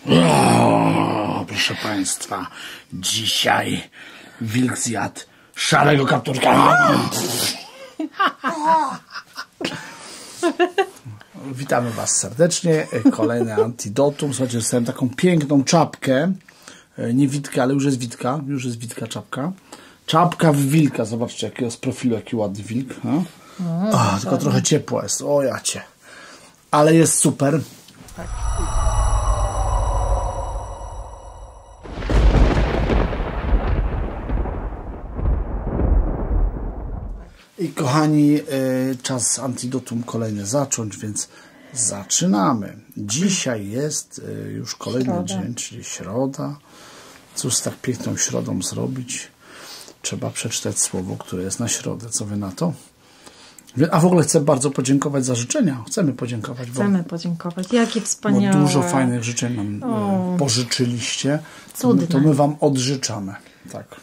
O, proszę Państwa, dzisiaj wilk zjadł szarego kapturka. Witamy Was serdecznie. Kolejne antidotum. Słuchajcie, dostałem taką piękną czapkę. Nie Witka, ale już jest Witka. Już jest Witka czapka. Czapka w wilka. Zobaczcie, jakiego z profilu, jaki ładny wilk. Tylko trochę ciepło jest. O jacie. Ale jest super. Tak. I kochani, czas antidotum kolejny zacząć, więc zaczynamy. Dzisiaj jest już kolejny dzień, czyli środa. Cóż z tak piękną środą zrobić? Trzeba przeczytać słowo, które jest na środę. Co wy na to? A w ogóle chcę bardzo podziękować za życzenia. Chcemy podziękować. Chcemy podziękować. Jakie wspaniałe. Bo dużo fajnych życzeń nam pożyczyliście. Cudne. To my wam odżyczamy. Tak.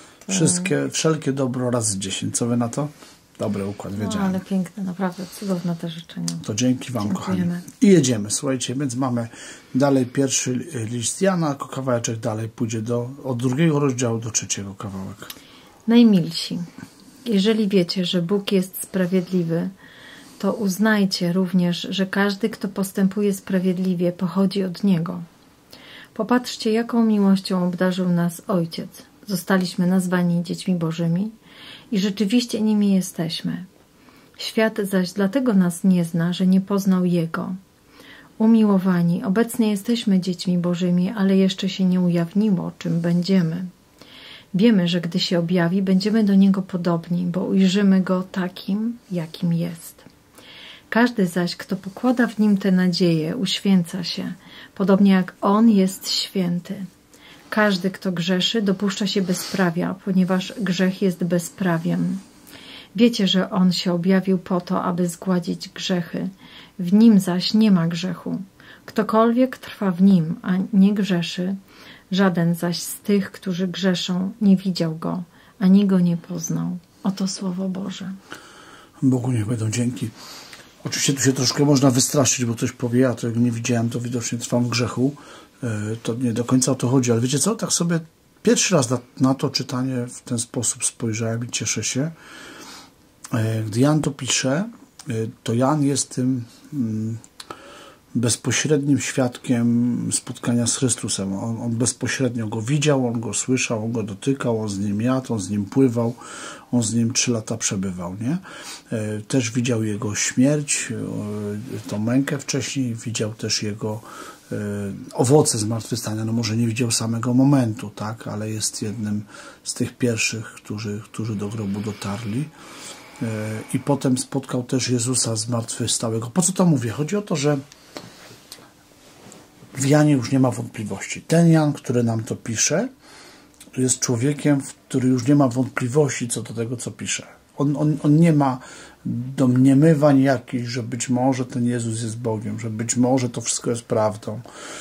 Wszelkie dobro razy 10. Co wy na to? Dobry układ, wiedziałem. Ale piękne, naprawdę cudowne te życzenia. To dzięki wam, Dziękujemy. kochani. I jedziemy, słuchajcie, więc mamy dalej pierwszy list Jana, kawałeczek dalej pójdzie od 2 rozdziału do 3 kawałek. Najmilsi, jeżeli wiecie, że Bóg jest sprawiedliwy, to uznajcie również, że każdy, kto postępuje sprawiedliwie, pochodzi od Niego. Popatrzcie, jaką miłością obdarzył nas Ojciec. Zostaliśmy nazwani dziećmi Bożymi i rzeczywiście nimi jesteśmy. Świat zaś dlatego nas nie zna, że nie poznał Jego. Umiłowani, obecnie jesteśmy dziećmi Bożymi, ale jeszcze się nie ujawniło, czym będziemy. Wiemy, że gdy się objawi, będziemy do Niego podobni, bo ujrzymy Go takim, jakim jest. Każdy zaś, kto pokłada w Nim tę nadzieję, uświęca się, podobnie jak On jest święty. Każdy, kto grzeszy, dopuszcza się bezprawia, ponieważ grzech jest bezprawiem. Wiecie, że On się objawił po to, aby zgładzić grzechy. W Nim zaś nie ma grzechu. Ktokolwiek trwa w Nim, a nie grzeszy, żaden zaś z tych, którzy grzeszą, nie widział Go, ani Go nie poznał. Oto Słowo Boże. Bogu niech będą dzięki. Oczywiście tu się troszkę można wystraszyć, bo ktoś powie, ja tego nie widziałem, to widocznie trwam w grzechu. To nie do końca o to chodzi, ale wiecie co, tak sobie pierwszy raz na to czytanie w ten sposób spojrzałem i cieszę się. Gdy Jan to pisze, to Jan jest tym bezpośrednim świadkiem spotkania z Chrystusem. On bezpośrednio Go widział, on Go słyszał, on Go dotykał, on z Nim jadł, on z Nim pływał, on z Nim 3 lata przebywał. Nie? Też widział Jego śmierć, tą mękę wcześniej, widział też Jego owoce zmartwychwstania. No może nie widział samego momentu, tak, ale jest jednym z tych pierwszych, którzy do grobu dotarli. I potem spotkał też Jezusa zmartwychwstałego. Po co to mówię? Chodzi o to, że w Janie już nie ma wątpliwości. Ten Jan, który nam to pisze, jest człowiekiem, który już nie ma wątpliwości co do tego, co pisze. On nie ma domniemywań jakichś, że być może ten Jezus jest Bogiem, że być może to wszystko jest prawdą.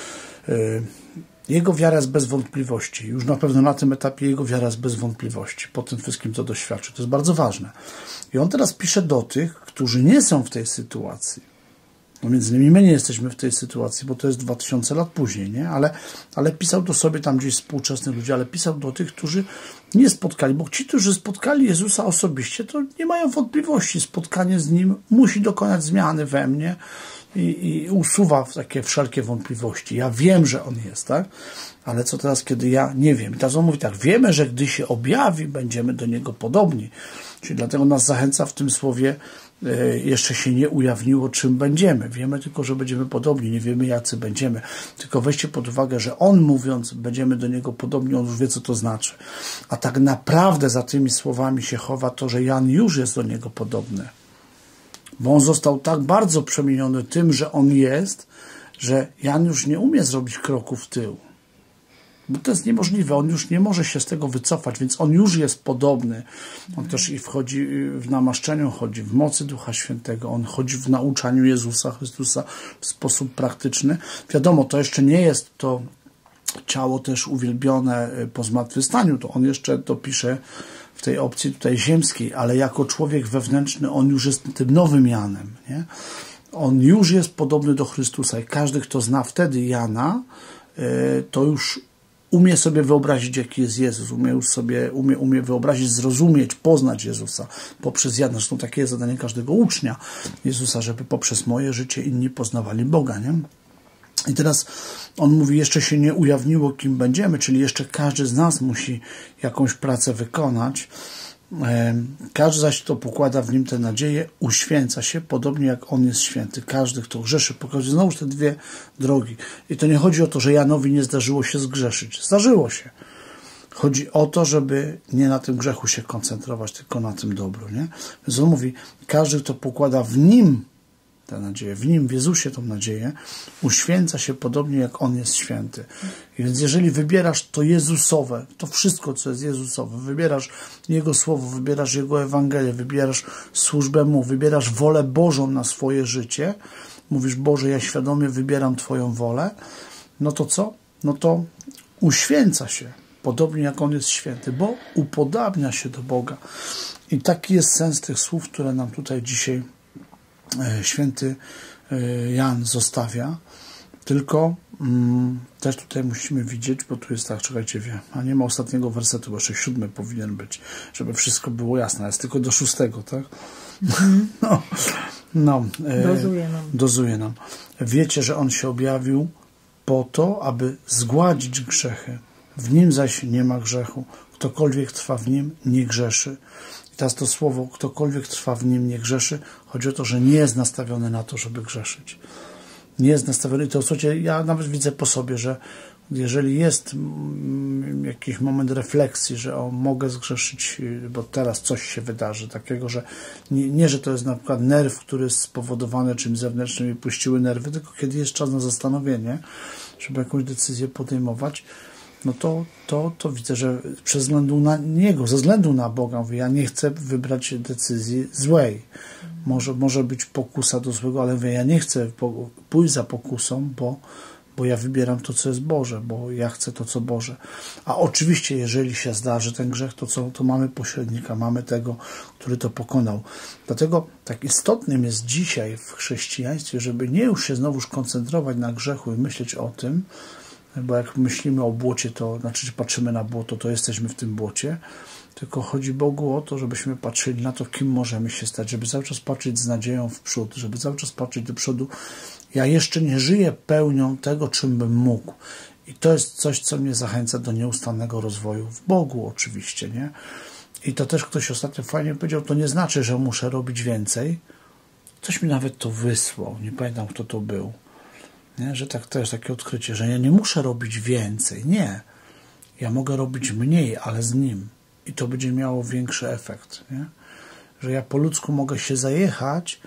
Jego wiara jest bez wątpliwości. Już na pewno na tym etapie jego wiara jest bez wątpliwości. Po tym wszystkim, co doświadczy. To jest bardzo ważne. I on teraz pisze do tych, którzy nie są w tej sytuacji. No między innymi my nie jesteśmy w tej sytuacji, bo to jest 2000 lat później, nie? Ale pisał do sobie tam gdzieś współczesnych ludzi, ale pisał do tych, którzy nie spotkali, bo ci, którzy spotkali Jezusa osobiście, to nie mają wątpliwości. Spotkanie z Nim musi dokonać zmiany we mnie i usuwa takie wszelkie wątpliwości. Ja wiem, że On jest, tak? Ale co teraz, kiedy ja nie wiem? I teraz on mówi tak, wiemy, że gdy się objawi, będziemy do Niego podobni. Czyli dlatego nas zachęca w tym słowie, jeszcze się nie ujawniło, czym będziemy. Wiemy tylko, że będziemy podobni, nie wiemy, jacy będziemy. Tylko weźcie pod uwagę, że On mówiąc, będziemy do Niego podobni, On już wie, co to znaczy. A tak naprawdę za tymi słowami się chowa to, że Jan już jest do Niego podobny. Bo on został tak bardzo przemieniony tym, że on jest, że Jan już nie umie zrobić kroku w tył. Bo to jest niemożliwe. On już nie może się z tego wycofać, więc on już jest podobny. On też i wchodzi w namaszczeniu, chodzi w mocy Ducha Świętego. On chodzi w nauczaniu Jezusa Chrystusa w sposób praktyczny. Wiadomo, to jeszcze nie jest to ciało też uwielbione po zmartwychwstaniu. To on jeszcze dopisze w tej opcji tutaj ziemskiej, ale jako człowiek wewnętrzny on już jest tym nowym Janem, nie? On już jest podobny do Chrystusa i każdy, kto zna wtedy Jana, to już umie sobie wyobrazić, jaki jest Jezus, umie wyobrazić, zrozumieć, poznać Jezusa poprzez Jana. Zresztą takie jest zadanie każdego ucznia Jezusa, żeby poprzez moje życie inni poznawali Boga, nie? I teraz on mówi, jeszcze się nie ujawniło, kim będziemy, czyli jeszcze każdy z nas musi jakąś pracę wykonać. Każdy zaś, kto pokłada w nim tę nadzieję, uświęca się, podobnie jak on jest święty. Każdy, kto grzeszy, pokazuje znowu te dwie drogi. I to nie chodzi o to, że Janowi nie zdarzyło się zgrzeszyć. Zdarzyło się. Chodzi o to, żeby nie na tym grzechu się koncentrować, tylko na tym dobru, nie? Więc on mówi, każdy, kto pokłada w nim tę nadzieję, w nim, w Jezusie tą nadzieję, uświęca się podobnie jak on jest święty. I więc jeżeli wybierasz to Jezusowe, to wszystko, co jest Jezusowe, wybierasz Jego Słowo, wybierasz Jego Ewangelię, wybierasz służbę Mu, wybierasz wolę Bożą na swoje życie, mówisz, Boże, ja świadomie wybieram Twoją wolę, no to co? No to uświęca się, podobnie jak on jest święty, bo upodabnia się do Boga. I taki jest sens tych słów, które nam tutaj dzisiaj święty Jan zostawia, tylko też tutaj musimy widzieć, bo tu jest tak, czekajcie, a nie ma ostatniego wersetu, bo jeszcze 7 powinien być, żeby wszystko było jasne, jest tylko do 6, tak? Dozuje nam. Wiecie, że on się objawił po to, aby zgładzić grzechy. W nim zaś nie ma grzechu. Ktokolwiek trwa w nim, nie grzeszy. I teraz to słowo, ktokolwiek trwa w nim, nie grzeszy, chodzi o to, że nie jest nastawiony na to, żeby grzeszyć. Nie jest nastawiony. I to, słuchajcie, ja nawet widzę po sobie, że jeżeli jest jakiś moment refleksji, że mogę zgrzeszyć, bo teraz coś się wydarzy takiego, że nie, że to jest na przykład nerw, który jest spowodowany czymś zewnętrznym i puściły nerwy, tylko kiedy jest czas na zastanowienie, żeby jakąś decyzję podejmować, no to widzę, że przez względu na Niego, ze względu na Boga, mówię, ja nie chcę wybrać decyzji złej. Może być pokusa do złego, ale mówię, ja nie chcę pójść za pokusą, bo ja wybieram to, co jest Boże, bo ja chcę to, co Boże. A oczywiście, jeżeli się zdarzy ten grzech, to mamy pośrednika, mamy tego, który to pokonał. Dlatego tak istotnym jest dzisiaj w chrześcijaństwie, żeby nie już się znowuż koncentrować na grzechu i myśleć o tym, bo jak myślimy o błocie, to znaczy, że patrzymy na błoto, to jesteśmy w tym błocie, tylko chodzi Bogu o to, żebyśmy patrzyli na to, kim możemy się stać, żeby cały czas patrzeć z nadzieją w przód, żeby cały czas patrzeć do przodu. Ja jeszcze nie żyję pełnią tego, czym bym mógł. I to jest coś, co mnie zachęca do nieustannego rozwoju w Bogu oczywiście, nie? I to też ktoś ostatnio fajnie powiedział, to nie znaczy, że muszę robić więcej. Ktoś mi nawet to wysłał, nie pamiętam, kto to był. Nie? Że to jest takie odkrycie, że ja nie muszę robić więcej. Nie. Ja mogę robić mniej, ale z Nim. I to będzie miało większy efekt. Nie? Że ja po ludzku mogę się zajechać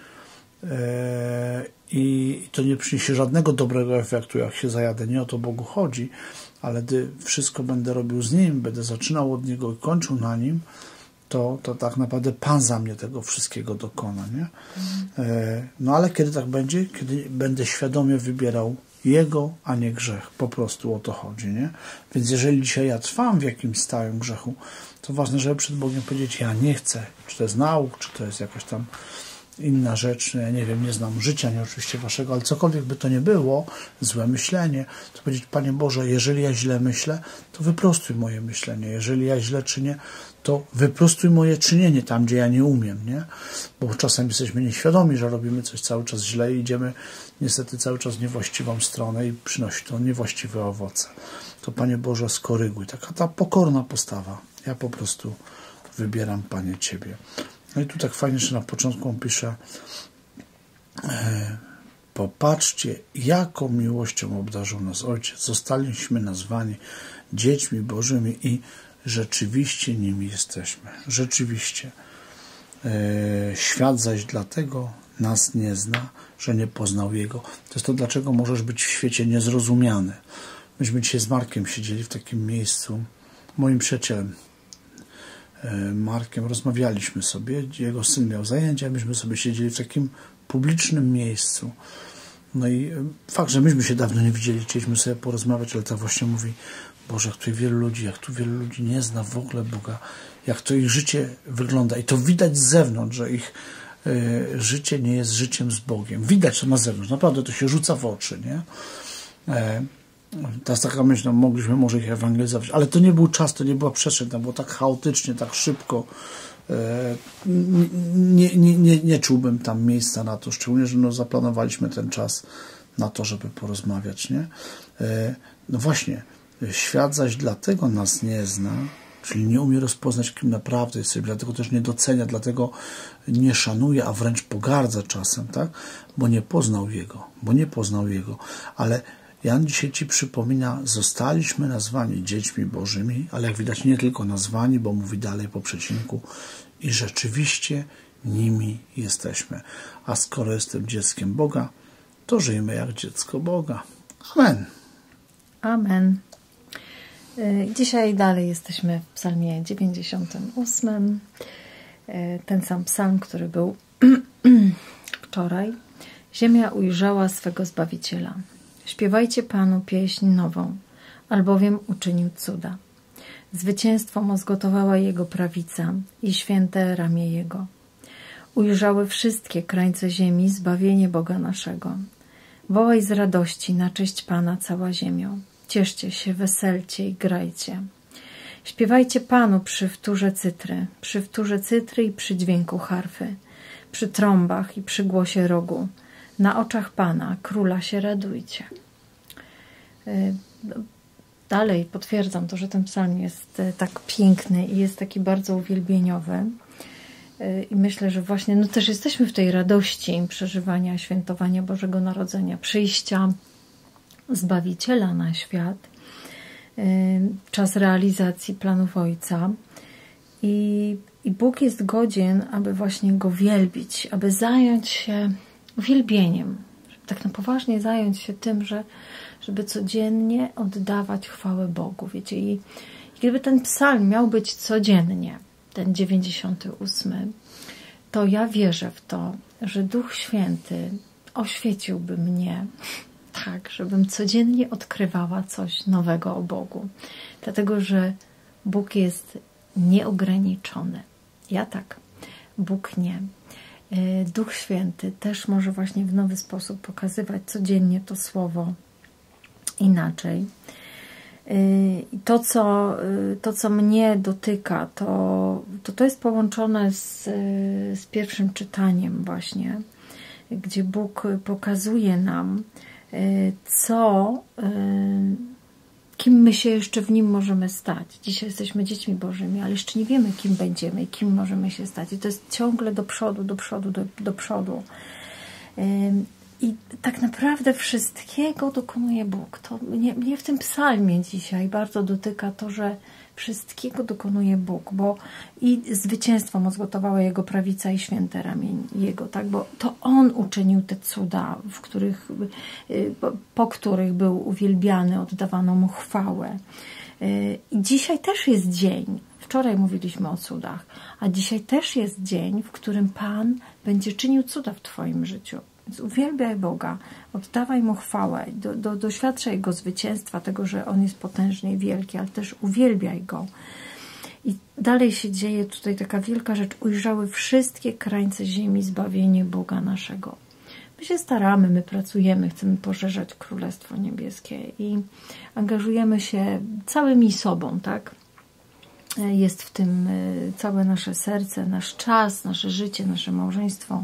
i to nie przyniesie żadnego dobrego efektu, jak się zajadę. Nie o to Bogu chodzi, ale gdy wszystko będę robił z Nim, będę zaczynał od Niego i kończył na Nim, to tak naprawdę Pan za mnie tego wszystkiego dokona. Nie? No ale kiedy tak będzie? Kiedy będę świadomie wybierał Jego, a nie grzech. Po prostu o to chodzi. Nie? Więc jeżeli dzisiaj ja trwam w jakimś stałym grzechu, to ważne, żeby przed Bogiem powiedzieć, ja nie chcę. Czy to jest nauk, czy to jest jakaś tam inna rzecz, ja nie wiem, nie znam życia, nie oczywiście waszego, ale cokolwiek by to nie było, złe myślenie, to powiedzieć, Panie Boże, jeżeli ja źle myślę, to wyprostuj moje myślenie. Jeżeli ja źle czynię, to wyprostuj moje czynienie tam, gdzie ja nie umiem, nie? Bo czasem jesteśmy nieświadomi, że robimy coś cały czas źle i idziemy niestety cały czas w niewłaściwą stronę i przynosi to niewłaściwe owoce. To Panie Boże, skoryguj. Taka ta pokorna postawa. Ja po prostu wybieram, Panie, Ciebie. No i tu tak fajnie, że na początku on pisze, popatrzcie, jaką miłością obdarzył nas Ojciec. Zostaliśmy nazwani dziećmi Bożymi i rzeczywiście nimi jesteśmy. Rzeczywiście. Świat zaś dlatego nas nie zna, że nie poznał Jego. To jest to, dlaczego możesz być w świecie niezrozumiany. Myśmy dzisiaj z Markiem siedzieli w takim miejscu, moim przyjacielem Markiem, rozmawialiśmy sobie, jego syn miał zajęcia, myśmy sobie siedzieli w takim publicznym miejscu. No i fakt, że myśmy się dawno nie widzieli, chcieliśmy sobie porozmawiać, ale tak właśnie mówi, Boże, jak tu wielu ludzi nie zna w ogóle Boga, jak to ich życie wygląda. I to widać z zewnątrz, że ich życie nie jest życiem z Bogiem. Widać to na zewnątrz, naprawdę to się rzuca w oczy, nie? Teraz taka myśl, no, mogliśmy może ich ewangelizować, ale to nie był czas, to nie była przestrzeń, to było tak chaotycznie, tak szybko. Nie czułbym tam miejsca na to, szczególnie, że no, zaplanowaliśmy ten czas na to, żeby porozmawiać, nie? No właśnie, świat zaś dlatego nas nie zna, czyli nie umie rozpoznać, kim naprawdę jest, dlatego też nie docenia, dlatego nie szanuje, a wręcz pogardza czasem, tak? Bo nie poznał Jego. Ale Jan dzisiaj Ci przypomina, zostaliśmy nazwani dziećmi Bożymi, ale jak widać nie tylko nazwani, bo mówi dalej po przecinku, i rzeczywiście nimi jesteśmy. A skoro jestem dzieckiem Boga, to żyjmy jak dziecko Boga. Amen. Amen. Dzisiaj dalej jesteśmy w psalmie 98. Ten sam psalm, który był wczoraj. Ziemia ujrzała swego Zbawiciela. Śpiewajcie Panu pieśń nową, albowiem uczynił cuda. Zwycięstwo mu zgotowała Jego prawica i święte ramię Jego. Ujrzały wszystkie krańce ziemi zbawienie Boga naszego. Wołaj z radości na cześć Pana cała ziemio. Cieszcie się, weselcie i grajcie. Śpiewajcie Panu przy wtórze cytry i przy dźwięku harfy, przy trąbach i przy głosie rogu. Na oczach Pana, Króla się radujcie. Dalej potwierdzam to, że ten psalm jest tak piękny i jest taki bardzo uwielbieniowy. I myślę, że właśnie no też jesteśmy w tej radości przeżywania, świętowania Bożego Narodzenia, przyjścia Zbawiciela na świat, czas realizacji planów Ojca. I Bóg jest godzien, aby właśnie Go wielbić, aby zająć się uwielbieniem, tak na poważnie zająć się tym, żeby codziennie oddawać chwałę Bogu. Wiecie, i gdyby ten psalm miał być codziennie, ten 98, to ja wierzę w to, że Duch Święty oświeciłby mnie tak, żebym codziennie odkrywała coś nowego o Bogu. Dlatego, że Bóg jest nieograniczony. Ja tak, Bóg nie. Duch Święty też może właśnie w nowy sposób pokazywać codziennie to Słowo inaczej. I to, co mnie dotyka, to jest połączone z pierwszym czytaniem właśnie, gdzie Bóg pokazuje nam, kim my się jeszcze w Nim możemy stać. Dzisiaj jesteśmy dziećmi Bożymi, ale jeszcze nie wiemy, kim będziemy i kim możemy się stać. I to jest ciągle do przodu. I tak naprawdę wszystkiego dokonuje Bóg. To mnie w tym psalmie dzisiaj bardzo dotyka to, że wszystkiego dokonuje Bóg, bo i zwycięstwo mu zgotowała Jego prawica i święte ramię Jego, tak? Bo to On uczynił te cuda, po których był uwielbiany, oddawano Mu chwałę. I dzisiaj też jest dzień, wczoraj mówiliśmy o cudach, a dzisiaj też jest dzień, w którym Pan będzie czynił cuda w Twoim życiu. Więc uwielbiaj Boga, oddawaj Mu chwałę, doświadczaj Jego zwycięstwa, tego, że On jest potężny i wielki, ale też uwielbiaj Go. I dalej się dzieje tutaj taka wielka rzecz. Ujrzały wszystkie krańce ziemi zbawienie Boga naszego. My się staramy, my pracujemy, chcemy poszerzać Królestwo Niebieskie i angażujemy się całymi sobą, tak? Jest w tym całe nasze serce, nasz czas, nasze życie, nasze małżeństwo.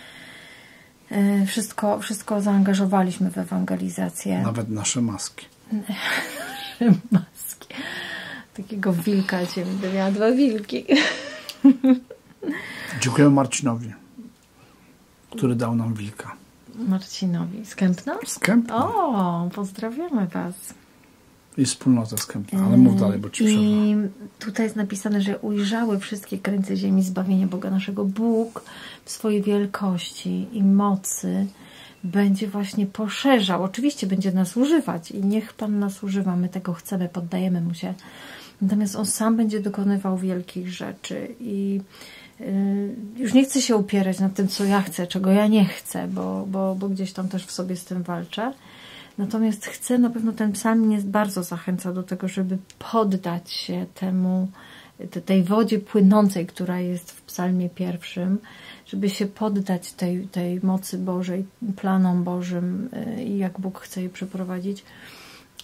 Wszystko zaangażowaliśmy w ewangelizację. Nawet nasze maski. Nasze maski. Takiego wilka cię będę miała 2 wilki. Dziękuję Marcinowi, który dał nam wilka. Marcinowi. Z Kępna? Z Kępna. O, pozdrawiamy Was. I wspólnota z Kępna, ale mów dalej, bo Ci przerwę. I tutaj jest napisane, że ujrzały wszystkie krańce ziemi zbawienie Boga naszego. Bóg w swojej wielkości i mocy będzie właśnie poszerzał. Oczywiście będzie nas używać i niech Pan nas używa. My tego chcemy, poddajemy Mu się. Natomiast On sam będzie dokonywał wielkich rzeczy i już nie chcę się upierać nad tym, co ja chcę, czego ja nie chcę, bo gdzieś tam też w sobie z tym walczę. Natomiast chcę, na pewno ten psalm mnie bardzo zachęca do tego, żeby poddać się tej wodzie płynącej, która jest w psalmie 1, żeby się poddać tej mocy Bożej, planom Bożym i jak Bóg chce je przeprowadzić.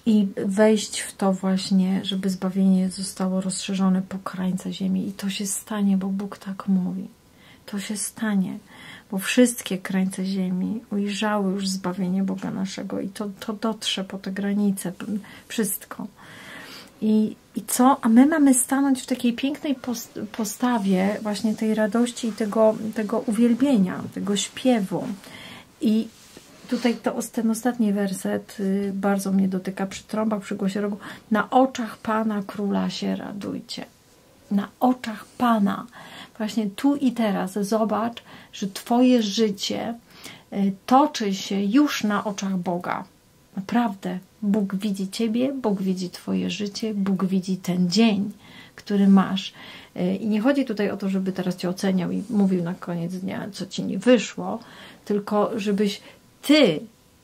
i wejść w to właśnie, żeby zbawienie zostało rozszerzone po krańce ziemi. I to się stanie, bo Bóg tak mówi. To się stanie, bo wszystkie krańce ziemi ujrzały już zbawienie Boga naszego i to dotrze po te granice, wszystko. I co? A my mamy stanąć w takiej pięknej postawie właśnie tej radości i tego uwielbienia, tego śpiewu. I tutaj ten ostatni werset bardzo mnie dotyka. Przy trąbach, przy głosie rogu. Na oczach Pana Króla się radujcie. Na oczach Pana. Właśnie tu i teraz zobacz, że Twoje życie toczy się już na oczach Boga. Naprawdę. Bóg widzi Ciebie, Bóg widzi Twoje życie, Bóg widzi ten dzień, który masz. I nie chodzi tutaj o to, żeby teraz Cię oceniał i mówił na koniec dnia, co Ci nie wyszło, tylko żebyś Ty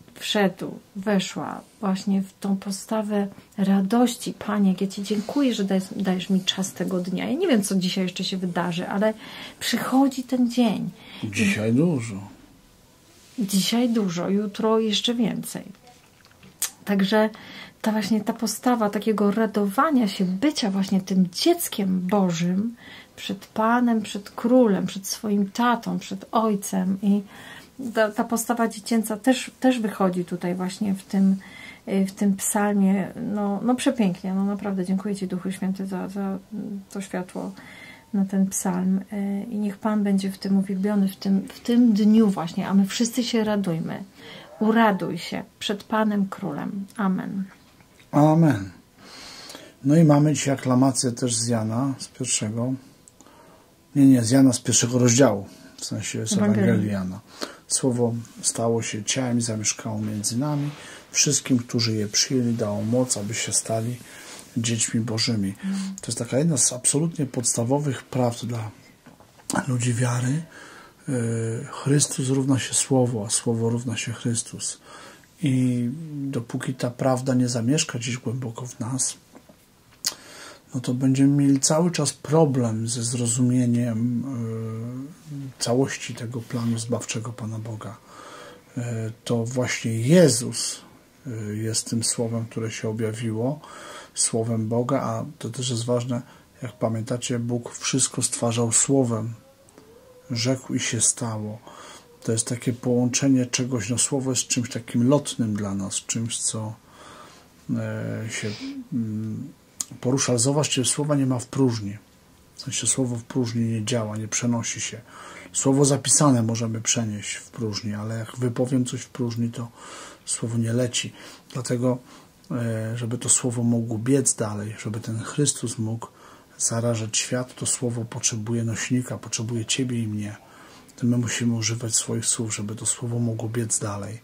weszła właśnie w tą postawę radości. Panie, jak ja Ci dziękuję, że dajesz mi czas tego dnia. Ja nie wiem, co dzisiaj jeszcze się wydarzy, ale przychodzi ten dzień. Dzisiaj dużo. Dzisiaj dużo, jutro jeszcze więcej. Także ta postawa takiego radowania się, bycia właśnie tym dzieckiem Bożym przed Panem, przed Królem, przed swoim tatą, przed Ojcem i ta postawa dziecięca też wychodzi tutaj właśnie w tym psalmie. No przepięknie, no naprawdę dziękuję Ci, Duchu Święty, za to światło na ten psalm i niech Pan będzie w tym uwielbiony, w tym dniu właśnie, a my wszyscy się radujmy. Uraduj się przed Panem Królem. Amen. Amen. No i mamy dzisiaj aklamację też z Jana, z pierwszego. Nie, z Jana z pierwszego rozdziału, w sensie z Ewangelii Jana. Słowo stało się ciałem i zamieszkało między nami. Wszystkim, którzy je przyjęli, dało moc, aby się stali dziećmi Bożymi. To jest taka jedna z absolutnie podstawowych prawd dla ludzi wiary. Chrystus równa się Słowo, a Słowo równa się Chrystus. I dopóki ta prawda nie zamieszka gdzieś głęboko w nas, no to będziemy mieli cały czas problem ze zrozumieniem całości tego planu zbawczego Pana Boga. To właśnie Jezus jest tym Słowem, które się objawiło, Słowem Boga, a to też jest ważne, jak pamiętacie, Bóg wszystko stwarzał Słowem. Rzekł i się stało. To jest takie połączenie czegoś, no Słowo jest czymś takim lotnym dla nas, czymś, co się porusza. Ale zobaczcie, Słowa nie ma w próżni. W sensie Słowo w próżni nie działa, nie przenosi się. Słowo zapisane możemy przenieść w próżni, ale jak wypowiem coś w próżni, to Słowo nie leci. Dlatego, żeby to Słowo mogło biec dalej, żeby ten Chrystus mógł zarażać świat, to Słowo potrzebuje nośnika, potrzebuje Ciebie i mnie. To my musimy używać swoich słów, żeby to Słowo mogło biec dalej.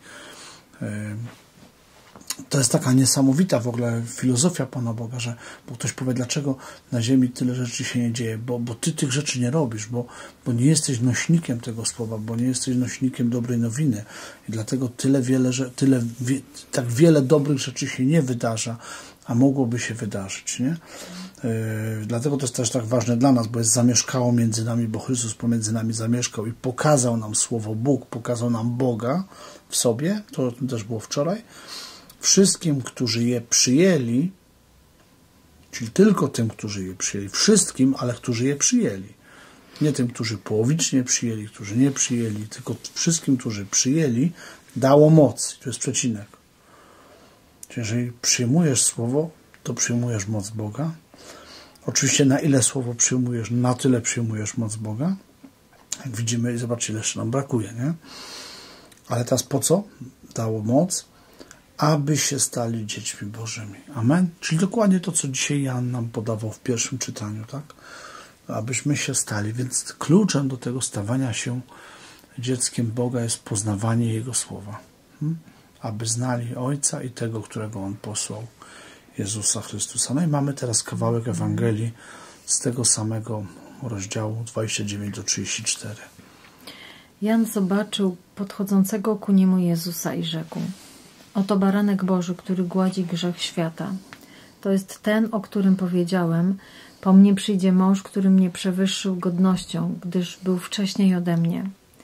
To jest taka niesamowita w ogóle filozofia Pana Boga, że bo ktoś powie, dlaczego na ziemi tyle rzeczy się nie dzieje, bo Ty tych rzeczy nie robisz, bo nie jesteś nośnikiem tego Słowa, bo nie jesteś nośnikiem dobrej nowiny i dlatego tak wiele dobrych rzeczy się nie wydarza, a mogłoby się wydarzyć, nie? Dlatego to jest też tak ważne dla nas, bo jest zamieszkało między nami, bo Chrystus pomiędzy nami zamieszkał i pokazał nam Słowo. Bóg pokazał nam Boga w sobie, to o tym też było wczoraj. Wszystkim, którzy je przyjęli, czyli tylko tym, którzy je przyjęli, wszystkim, ale którzy je przyjęli. Nie tym, którzy połowicznie przyjęli, którzy nie przyjęli, tylko wszystkim, którzy przyjęli, dało moc. To jest przecinek. Czyli jeżeli przyjmujesz Słowo, to przyjmujesz moc Boga. Oczywiście na ile Słowo przyjmujesz, na tyle przyjmujesz moc Boga. Jak widzimy, zobaczcie, ile jeszcze nam brakuje, nie? Ale teraz po co dało moc? Aby się stali dziećmi Bożymi. Amen? Czyli dokładnie to, co dzisiaj Jan nam podawał w pierwszym czytaniu, tak? Abyśmy się stali. Więc kluczem do tego stawania się dzieckiem Boga jest poznawanie Jego Słowa. Aby znali Ojca i tego, którego On posłał, Jezusa Chrystusa. No i mamy teraz kawałek Ewangelii z tego samego rozdziału 29-34. Jan zobaczył podchodzącego ku niemu Jezusa i rzekł: oto baranek Boży, który gładzi grzech świata. To jest ten, o którym powiedziałem: po mnie przyjdzie mąż, który mnie przewyższył godnością, gdyż był wcześniej ode mnie.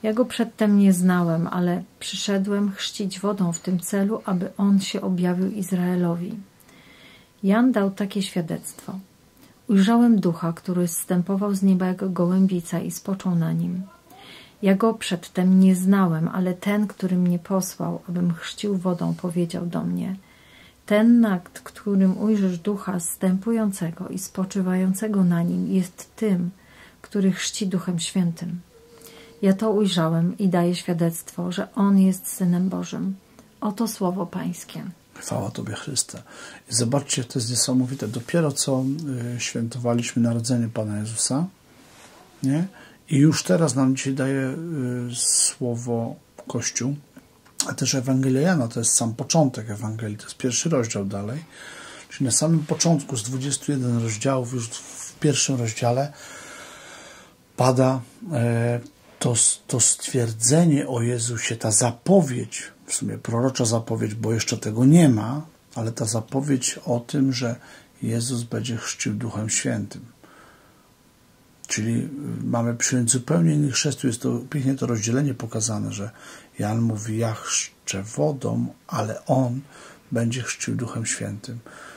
Ja go przedtem nie znałem, ale przyszedłem chrzcić wodą w tym celu, aby on się objawił Izraelowi. Jan dał takie świadectwo. Ujrzałem ducha, który zstępował z nieba jak gołębica i spoczął na nim. Ja go przedtem nie znałem, ale ten, który mnie posłał, abym chrzcił wodą, powiedział do mnie: ten, nad którym ujrzysz ducha zstępującego i spoczywającego na nim, jest tym, który chrzci Duchem Świętym. Ja to ujrzałem i daję świadectwo, że on jest Synem Bożym. Oto słowo Pańskie. Chwała Tobie, Chryste. I zobaczcie, to jest niesamowite. Dopiero co świętowaliśmy narodzenie Pana Jezusa, nie? I już teraz nam dzisiaj daje słowo Kościół, a też Ewangelia Jana, to jest sam początek Ewangelii, to jest pierwszy rozdział dalej. Czyli na samym początku, z 21 rozdziałów, już w pierwszym rozdziale pada to stwierdzenie o Jezusie, ta zapowiedź, w sumie prorocza zapowiedź, bo jeszcze tego nie ma, ale ta zapowiedź o tym, że Jezus będzie chrzcił Duchem Świętym. Czyli mamy przyjąć zupełnie inny chrzest. Tu jest to pięknie to rozdzielenie pokazane, że Jan mówi: ja chrzczę wodą, ale on będzie chrzcił Duchem Świętym.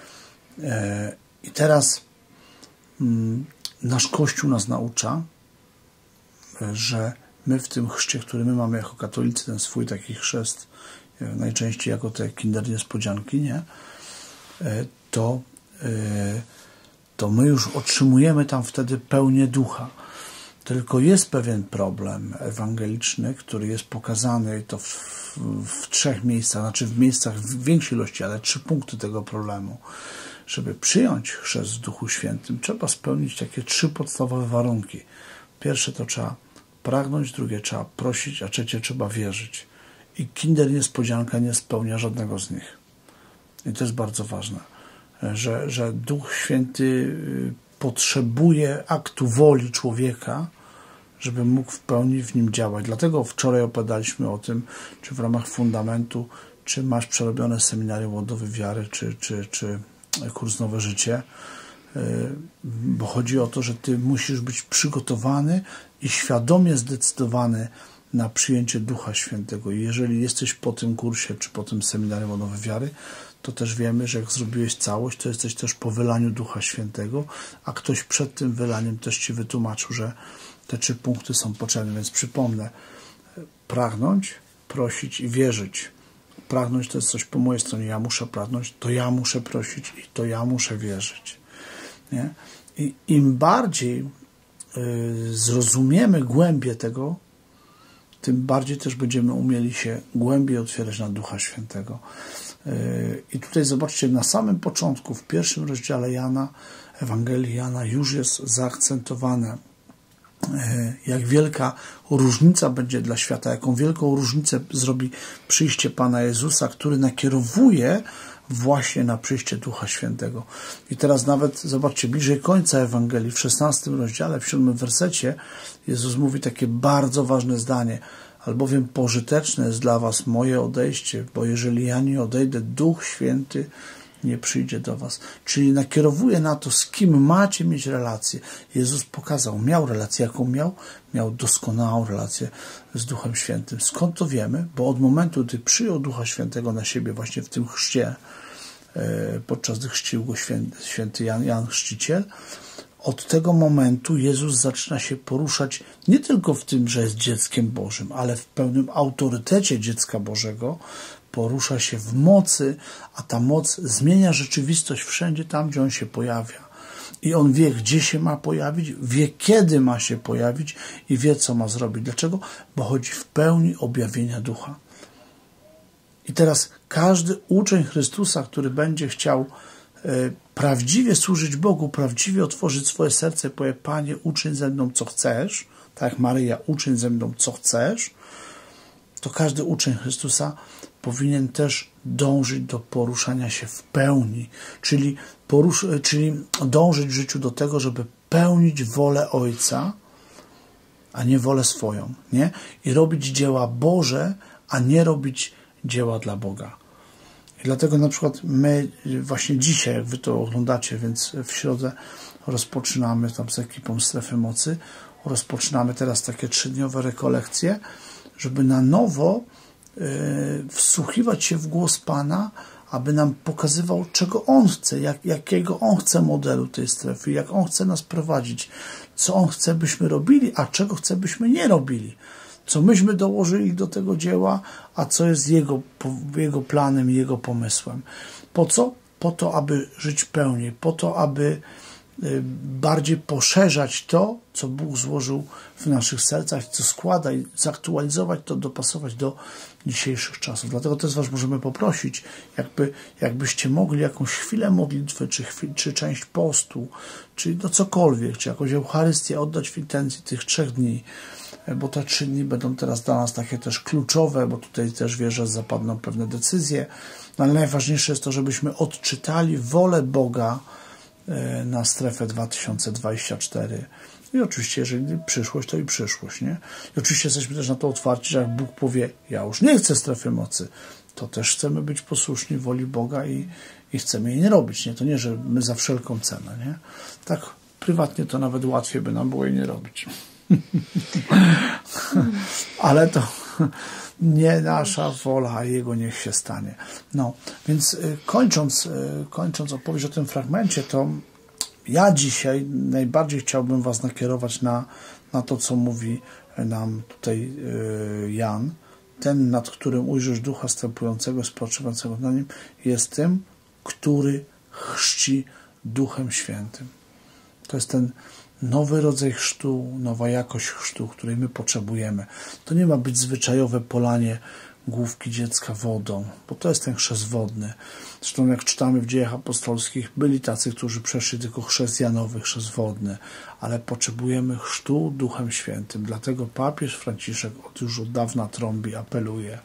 I teraz nasz Kościół nas naucza, że my w tym chrzcie, który my mamy jako katolicy, ten swój taki chrzest, najczęściej jako te kinder niespodzianki, nie? To my już otrzymujemy tam wtedy pełnię ducha. Tylko jest pewien problem ewangeliczny, który jest pokazany, i to w 3 miejscach, znaczy w miejscach w większej ilości, ale 3 punkty tego problemu. Żeby przyjąć chrzest w Duchu Świętym, trzeba spełnić takie 3 podstawowe warunki. Pierwsze to trzeba pragnąć, drugie trzeba prosić, a trzecie trzeba wierzyć. I kinder niespodzianka nie spełnia żadnego z nich. I to jest bardzo ważne, że Duch Święty potrzebuje aktu woli człowieka, żeby mógł w pełni w nim działać. Dlatego wczoraj opowiadaliśmy o tym, czy w ramach fundamentu, czy masz przerobione seminarium Odnowy Wiary, czy kurs Nowe Życie, bo chodzi o to, że ty musisz być przygotowany i świadomie zdecydowany na przyjęcie Ducha Świętego. I jeżeli jesteś po tym kursie, czy po tym seminarium Odnowy Wiary, to też wiemy, że jak zrobiłeś całość, to jesteś też po wylaniu Ducha Świętego, a ktoś przed tym wylaniem też ci wytłumaczył, że te 3 punkty są potrzebne. Więc przypomnę: pragnąć, prosić i wierzyć. Pragnąć to jest coś po mojej stronie. Ja muszę pragnąć, to ja muszę prosić i to ja muszę wierzyć. Nie? I im bardziej zrozumiemy głębię tego, tym bardziej też będziemy umieli się głębiej otwierać na Ducha Świętego. I tutaj zobaczcie, na samym początku, w pierwszym rozdziale Jana, Ewangelii Jana, już jest zaakcentowane, jak wielka różnica będzie dla świata, jaką wielką różnicę zrobi przyjście Pana Jezusa, który nakierowuje właśnie na przyjście Ducha Świętego. I teraz nawet, zobaczcie, bliżej końca Ewangelii, w 16 rozdziale, w 7 wersecie, Jezus mówi takie bardzo ważne zdanie: albowiem pożyteczne jest dla was moje odejście, bo jeżeli ja nie odejdę, Duch Święty nie przyjdzie do was. Czyli nakierowuje na to, z kim macie mieć relację. Jezus pokazał, miał relację. Jaką miał? Miał doskonałą relację z Duchem Świętym. Skąd to wiemy? Bo od momentu, gdy przyjął Ducha Świętego na siebie, właśnie w tym chrzcie, podczas gdy chrzcił go święty Jan Chrzciciel, od tego momentu Jezus zaczyna się poruszać nie tylko w tym, że jest dzieckiem Bożym, ale w pełnym autorytecie dziecka Bożego. Porusza się w mocy, a ta moc zmienia rzeczywistość wszędzie tam, gdzie on się pojawia. I on wie, gdzie się ma pojawić, wie, kiedy ma się pojawić i wie, co ma zrobić. Dlaczego? Bo chodzi w pełni objawienia Ducha. I teraz każdy uczeń Chrystusa, który będzie chciał prawdziwie służyć Bogu, prawdziwie otworzyć swoje serce, powie: Panie, uczyń ze mną, co chcesz, tak jak Maryja, uczyń ze mną, co chcesz, to każdy uczeń Chrystusa powinien też dążyć do poruszania się w pełni, czyli dążyć w życiu do tego, żeby pełnić wolę Ojca, a nie wolę swoją, nie? I robić dzieła Boże, a nie robić dzieła dla Boga. I dlatego na przykład my właśnie dzisiaj, jak wy to oglądacie, więc w środę rozpoczynamy tam z ekipą Strefy Mocy rozpoczynamy teraz takie 3-dniowe rekolekcje, żeby na nowo wsłuchiwać się w głos Pana, aby nam pokazywał, czego On chce, jakiego On chce modelu tej strefy, jak On chce nas prowadzić, co On chce, byśmy robili, a czego chce, byśmy nie robili. Co myśmy dołożyli do tego dzieła, a co jest Jego planem i Jego pomysłem. Po co? Po to, aby żyć pełniej, po to, aby bardziej poszerzać to, co Bóg złożył w naszych sercach, co składa i zaktualizować to, dopasować do dzisiejszych czasów. Dlatego też Was możemy poprosić, jakbyście mogli jakąś chwilę modlitwy, czy część postu, czy no cokolwiek, czy jakąś Eucharystię oddać w intencji tych 3 dni, bo te 3 dni będą teraz dla nas takie też kluczowe, bo tutaj też wierzę, że zapadną pewne decyzje, no ale najważniejsze jest to, żebyśmy odczytali wolę Boga na strefę 2024. I oczywiście, jeżeli przyszłość, to i przyszłość, nie? I oczywiście jesteśmy też na to otwarci, że jak Bóg powie, ja już nie chcę strefy mocy, to też chcemy być posłuszni woli Boga i chcemy jej nie robić, nie? To nie, że my za wszelką cenę, nie? Tak prywatnie to nawet łatwiej by nam było jej nie robić. Ale to nie nasza wola, a Jego niech się stanie. No, więc kończąc opowieść o tym fragmencie, to ja dzisiaj najbardziej chciałbym Was nakierować na to, co mówi nam tutaj Jan. Ten, nad którym ujrzysz ducha zstępującego, spoczywającego na nim, jest tym, który chrzci Duchem Świętym. To jest ten nowy rodzaj chrztu, nowa jakość chrztu, której my potrzebujemy. To nie ma być zwyczajowe polanie główki dziecka wodą, bo to jest ten chrzest wodny. Zresztą jak czytamy w Dziejach Apostolskich, byli tacy, którzy przeszli tylko chrzest janowy, chrzest wodny, ale potrzebujemy chrztu Duchem Świętym. Dlatego papież Franciszek już od dawna trąbi, apeluje,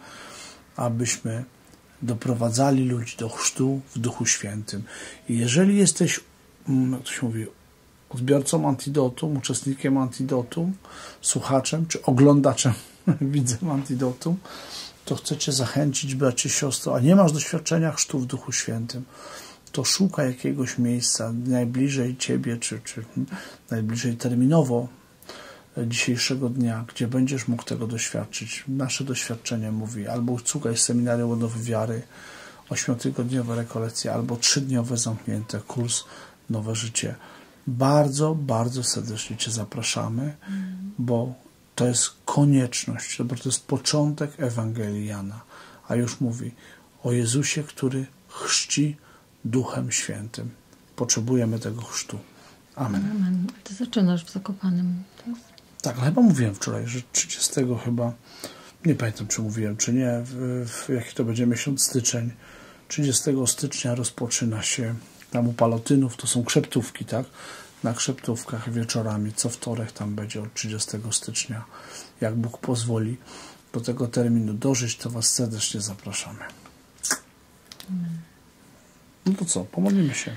abyśmy doprowadzali ludzi do chrztu w Duchu Świętym. I jeżeli jesteś, jak to się mówi, odbiorcą antidotum, uczestnikiem antidotum, słuchaczem czy oglądaczem, widzem antidotum, to chcę Cię zachęcić, bracie, siostro, a nie masz doświadczenia chrztu w Duchu Świętym, to szukaj jakiegoś miejsca najbliżej Ciebie, czy najbliżej terminowo dzisiejszego dnia, gdzie będziesz mógł tego doświadczyć. Nasze doświadczenie mówi, albo szukaj seminarium Odnowy Wiary, 8-tygodniowe rekolekcje, albo 3-dniowe zamknięte kurs Nowe Życie. Bardzo, bardzo serdecznie Cię zapraszamy, bo to jest konieczność, to jest początek Ewangelii Jana, a już mówi o Jezusie, który chrzci Duchem Świętym. Potrzebujemy tego chrztu. Amen. Amen. Ty zaczynasz w Zakopanem. Tak, ale chyba mówiłem wczoraj, że 30 chyba, nie pamiętam, czy mówiłem, czy nie, jaki to będzie miesiąc, styczeń. 30 stycznia rozpoczyna się tam u Palotynów, to są krzeptówki, tak? Na krzeptówkach wieczorami, co wtorek tam będzie od 30 stycznia. Jak Bóg pozwoli do tego terminu dożyć, to Was serdecznie zapraszamy. No to co, pomodlimy się.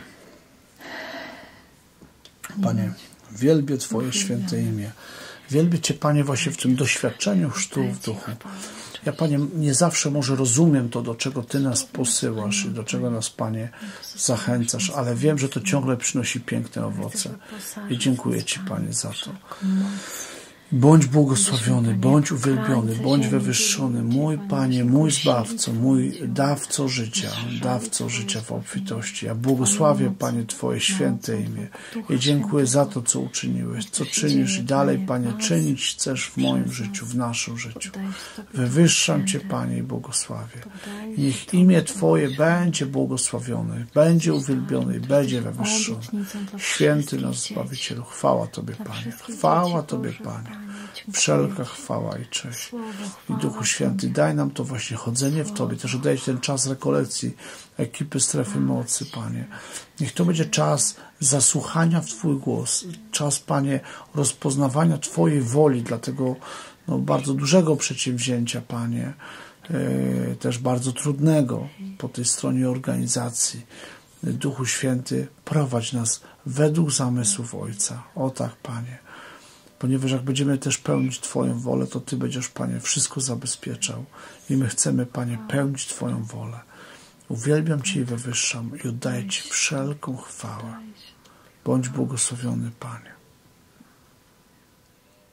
Panie, wielbię Twoje święte imię. Wielbię Cię, Panie, właśnie w tym doświadczeniu chrztu w duchu. Ja, Panie, nie zawsze może rozumiem to, do czego Ty nas posyłasz i do czego nas, Panie, zachęcasz, ale wiem, że to ciągle przynosi piękne owoce. I dziękuję Ci, Panie, za to. Bądź błogosławiony, bądź uwielbiony, bądź wywyższony, mój Panie, mój Zbawco, mój dawco życia w obfitości. Ja błogosławię, Panie, Twoje święte imię i dziękuję za to, co uczyniłeś, co czynisz i dalej, Panie, czynić chcesz w moim życiu, w naszym życiu. Wywyższam Cię, Panie, i błogosławię. Niech imię Twoje będzie błogosławione, będzie uwielbione i będzie wywyższone. Święty nasz Zbawicielu, chwała Tobie, Panie, chwała Tobie, Panie. Wszelka chwała i cześć. I Duchu Święty, daj nam to właśnie chodzenie w Tobie. Też daj ten czas rekolekcji ekipy Strefy Mocy, Panie. Niech to będzie czas zasłuchania w Twój głos. Czas, Panie, rozpoznawania Twojej woli dla tego bardzo dużego przedsięwzięcia, Panie. Też bardzo trudnego po tej stronie organizacji. Duchu Święty, prowadź nas według zamysłów Ojca. O tak, Panie. Ponieważ jak będziemy też pełnić Twoją wolę, to Ty będziesz, Panie, wszystko zabezpieczał. I my chcemy, Panie, pełnić Twoją wolę. Uwielbiam Cię i wywyższam i oddaję Ci wszelką chwałę. Bądź błogosławiony, Panie.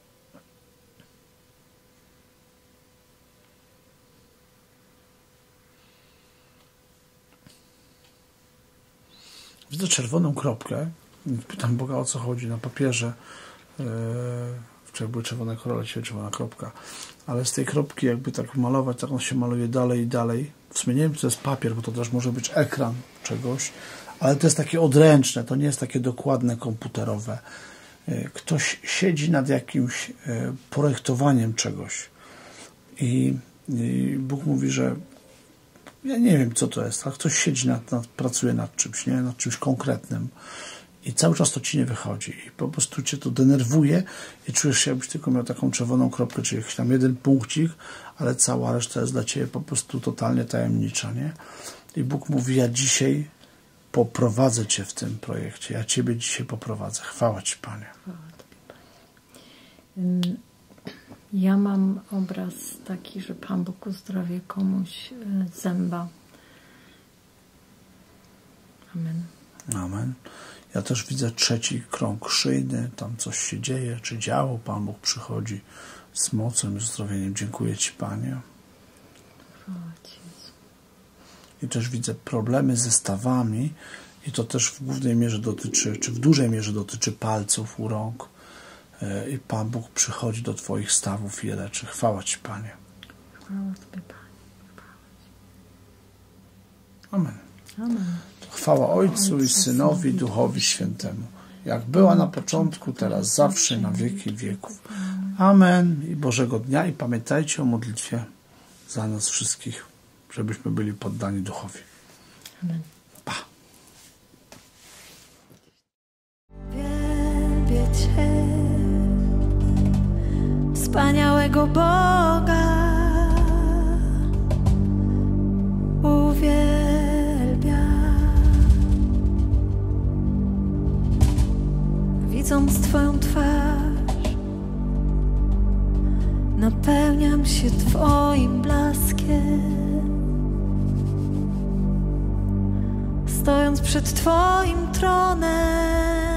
widzę czerwoną kropkę. Pytam Boga, o co chodzi. Na papierze wczoraj były czerwone korale, dzisiaj czerwona kropka. Ale z tej kropki jakby tak malować, tak on się maluje dalej i dalej. W sumie nie wiem, czy to jest papier, bo to też może być ekran czegoś, ale to jest takie odręczne, to nie jest takie dokładne komputerowe. Ktoś siedzi nad jakimś projektowaniem czegoś i Bóg mówi, że ja nie wiem, co to jest, ale ktoś siedzi pracuje nad czymś, nie? Nad czymś konkretnym i cały czas to ci nie wychodzi i po prostu cię to denerwuje i czujesz się, jakbyś tylko miał taką czerwoną kropkę, czyli jakiś tam jeden punkcik, ale cała reszta jest dla ciebie po prostu totalnie tajemnicza, nie? I Bóg mówi, ja dzisiaj poprowadzę cię w tym projekcie, ja ciebie dzisiaj poprowadzę. Chwała ci, Panie. Ja mam obraz taki, że Pan Bóg uzdrowi komuś zęba. Amen. Amen. Ja też widzę trzeci krąg szyjny, tam coś się dzieje, czy działo, Pan Bóg przychodzi z mocą i uzdrowieniem. Dziękuję ci, Panie. I też widzę problemy ze stawami i to też w głównej mierze dotyczy, czy w dużej mierze dotyczy palców u rąk. I Pan Bóg przychodzi do twoich stawów i je leczy. Chwała ci, Panie. Chwała Tobie, Panie. Amen. Amen. Chwała Ojcu i Synowi i Duchowi Świętemu, jak była na początku, teraz, zawsze, na wieki wieków. Amen. I Bożego dnia i pamiętajcie o modlitwie za nas wszystkich, żebyśmy byli poddani Duchowi. Amen. Pa. Wielbię Cię, wspaniałego Boga. Widząc Twoją twarz, napełniam się Twoim blaskiem. Stojąc przed Twoim tronem,